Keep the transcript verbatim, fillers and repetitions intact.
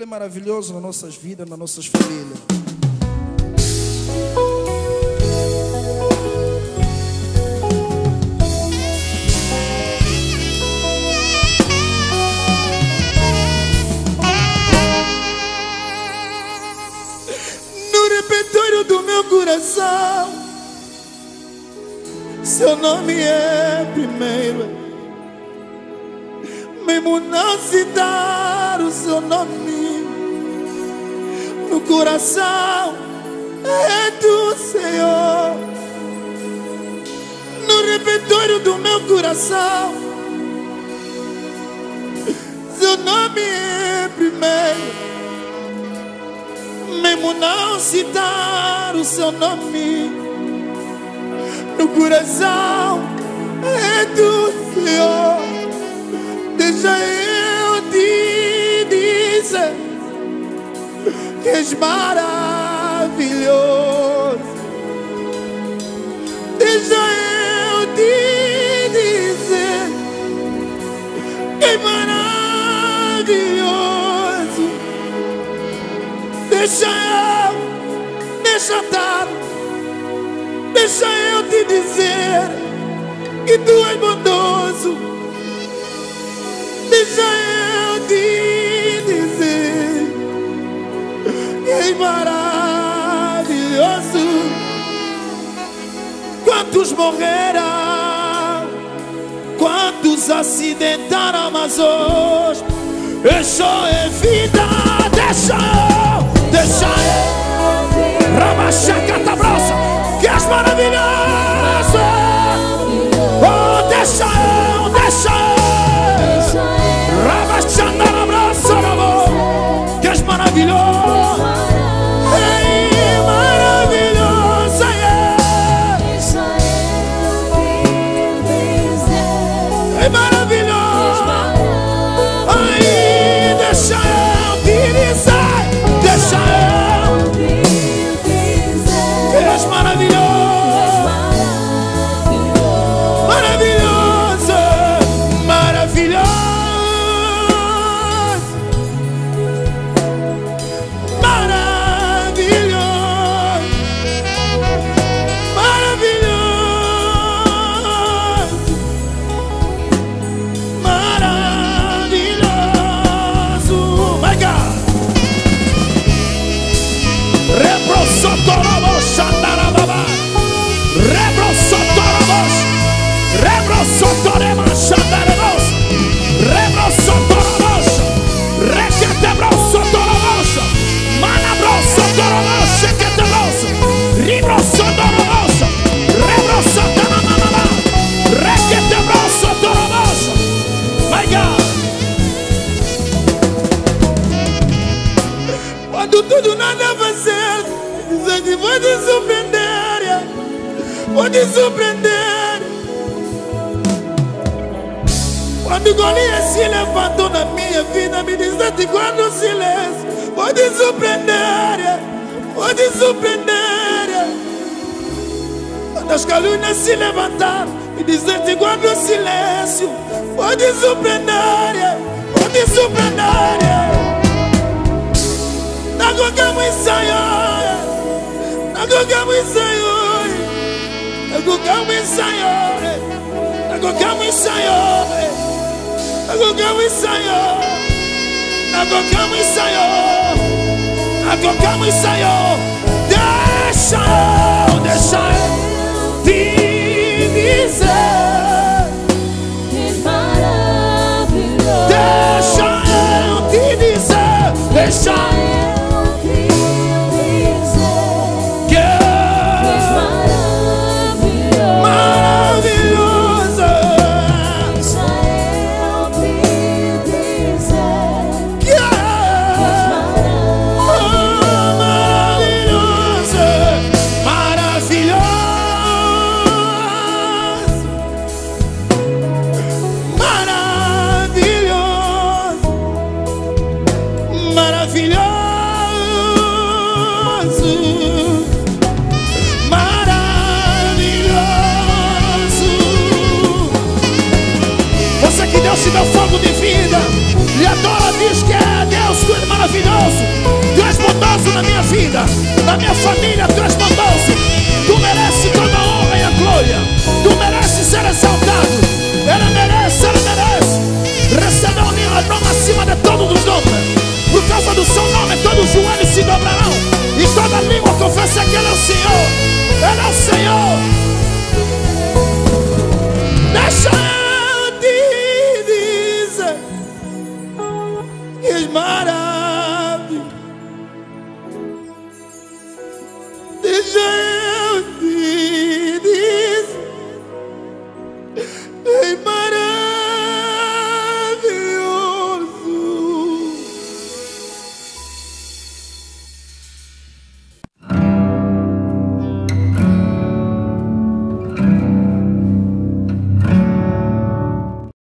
maravilhoso nas nossas vidas, nas nossas famílias. No repertório do meu coração, seu nome é primeiro. Mesmo não citar o seu nome, no coração é do Senhor. No repertório do meu coração, seu nome é primeiro. Mesmo não citar o seu nome, no coração é do Senhor. Deixa eu te dizer que és maravilhoso. Deixa eu te dizer que és maravilhoso. Deixa eu, deixa estar, deixa eu te dizer que tu és bondoso. Deixa eu te dizer que és maravilhoso. Quantos morreram, quantos acidentaram, mas hoje deixa é vida. Deixa eu, deixa eu Rabachaca brossa, que és maravilhoso. Oh, deixa eu, deixa eu que és maravilhoso, ei, maravilhoso, yeah. É maravilhoso, ai, deixa eu te dizer, deixa eu, que és maravilhoso, maravilhoso, maravilhoso. Quando tudo nada vai ser, dizer que vou te surpreender, vou te surpreender. Quando Golias se levantou na minha vida, me dizer que quando o silêncio, vou te surpreender, vou te surpreender. Quando as calúnias se levantaram, me dizer que quando o silêncio, vou te surpreender, vou te surpreender. Nagogamo ensaio, nagogamo ensaio, nagogamo ensaio, nagogamo ensaio, nagogamo ensaio, nagogamo ensaio, nagogamo ensaio. Deixa eu, deixa eu te dizer que és maravilhoso. Deixa eu te dizer, deixa eu maravilhoso. minha família.